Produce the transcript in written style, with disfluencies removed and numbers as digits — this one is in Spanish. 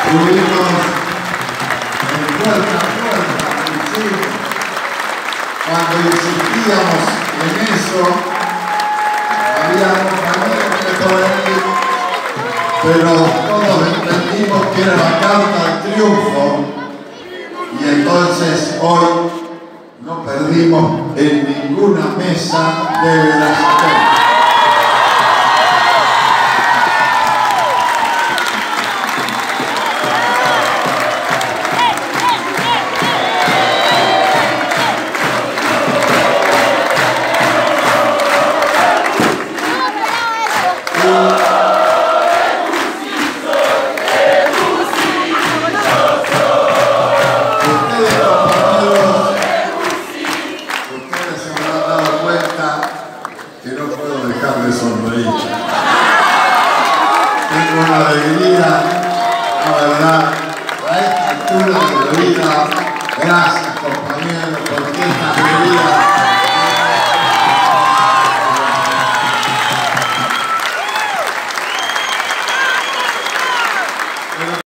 Estuvimos en puerta a puerta, ¿sí? Cuando insistíamos en eso, había compañeros que por ahí, pero todos entendimos que era la carta al triunfo, y entonces hoy no perdimos en ninguna mesa de Venezuela. Tengo una alegría, la verdad, a esta altura de la vida. Gracias, compañeros, porque esta alegría